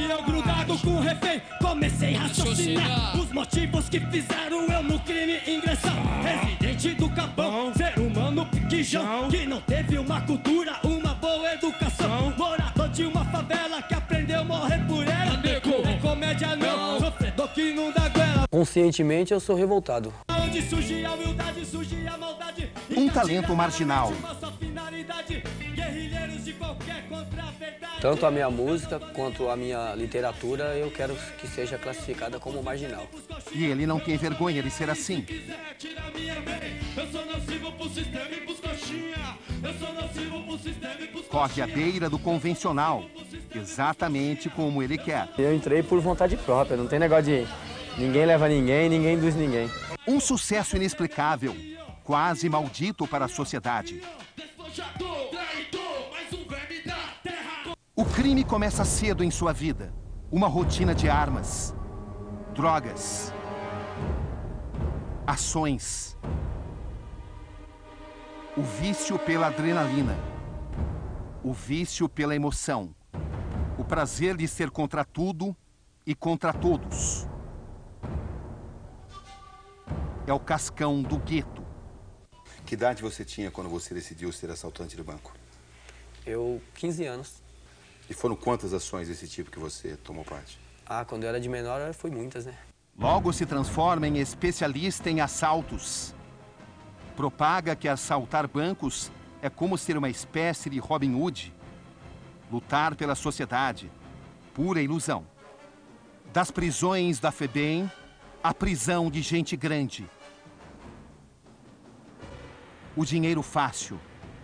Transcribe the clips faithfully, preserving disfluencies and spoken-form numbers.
E eu grudado com o refém, comecei a raciocinar os motivos que fizeram eu no crime ingressar. Residente do Capão, ser humano piquijão, que não teve uma cultura, uma boa educação. Morador de uma favela que aprendeu a morrer por ela. É comédia não, sofredor que não dá goela. Conscientemente eu sou revoltado. Onde surge a humildade, surge a maldade. Um talento marginal. Tanto a minha música quanto a minha literatura eu quero que seja classificada como marginal. E ele não tem vergonha de ser assim. Corre à beira do convencional, exatamente como ele quer. Eu entrei por vontade própria, não tem negócio de ninguém leva ninguém, ninguém induz ninguém. Um sucesso inexplicável, quase maldito para a sociedade. O crime começa cedo em sua vida. Uma rotina de armas, drogas, ações. O vício pela adrenalina. O vício pela emoção. O prazer de ser contra tudo e contra todos. É o cascão do gueto. Que idade você tinha quando você decidiu ser assaltante de banco? Eu, quinze anos. E foram quantas ações desse tipo que você tomou parte? Ah, quando eu era de menor, foi muitas, né? Logo se transforma em especialista em assaltos. Propaga que assaltar bancos é como ser uma espécie de Robin Hood. Lutar pela sociedade. Pura ilusão. Das prisões da FEBEM à prisão de gente grande. O dinheiro fácil.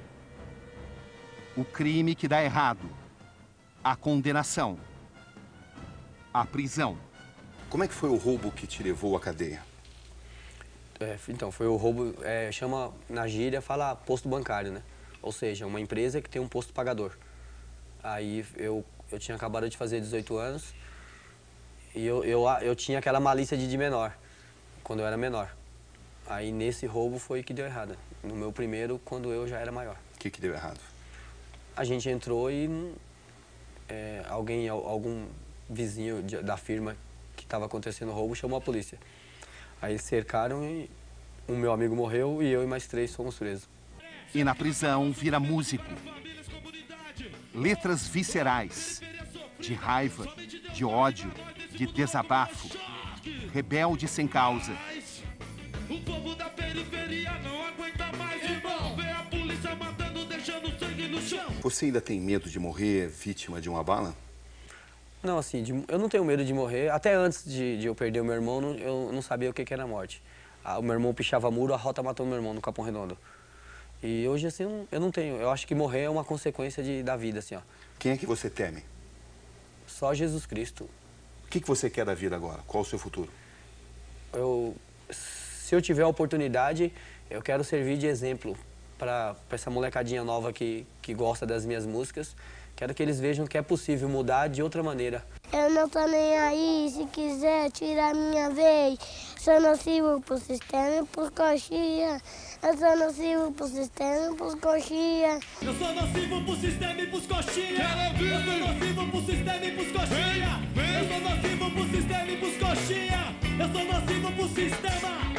O crime que dá errado. A condenação. A prisão. Como é que foi o roubo que te levou à cadeia? É, então, foi o roubo, é, chama, na gíria, fala posto bancário, né? Ou seja, uma empresa que tem um posto pagador. Aí eu, eu tinha acabado de fazer dezoito anos e eu, eu, eu tinha aquela malícia de, de menor, quando eu era menor. Aí nesse roubo foi que deu errado. No meu primeiro, quando eu já era maior. O que que deu errado? A gente entrou e é, alguém, algum vizinho de, da firma que estava acontecendo o roubo chamou a polícia. Aí cercaram e o meu amigo morreu e eu e mais três fomos presos. E na prisão vira músico. Letras viscerais, de raiva, de ódio, de desabafo. Rebelde sem causa. O povo da periferia não aguenta mais, irmão. Vê a polícia matando, deixando sangue no chão. Você ainda tem medo de morrer vítima de uma bala? Não, assim, de, eu não tenho medo de morrer. Até antes de, de eu perder o meu irmão, não, eu não sabia o que, que era a morte. Ah, o meu irmão pichava muro, a rota matou meu irmão no Capão Redondo. E hoje, assim, eu não, eu não tenho. Eu acho que morrer é uma consequência de, da vida, assim, ó. Quem é que você teme? Só Jesus Cristo. O que que você quer da vida agora? Qual o seu futuro? Eu, se eu tiver a oportunidade, eu quero servir de exemplo para essa molecadinha nova que, que gosta das minhas músicas. Quero que eles vejam que é possível mudar de outra maneira. Eu não tô nem aí, se quiser tirar minha vez. Sou nocivo pro sistema e pros coxinha. Eu sou nocivo pro sistema e pros coxinha. Eu sou nocivo pro sistema e pros coxinha. Eu sou nocivo pro sistema e pros coxinha. Eu sou nocivo pro sistema e pros coxinha. Eu sou nocivo pro sistema.